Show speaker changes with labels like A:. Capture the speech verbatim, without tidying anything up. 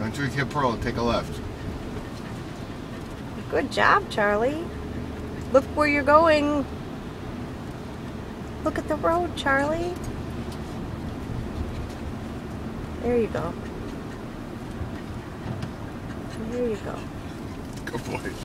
A: Once we hit Pearl, take a left.
B: Good job, Charlie. Look where you're going. Look at the road, Charlie. There you go. There you go.
A: Good boy.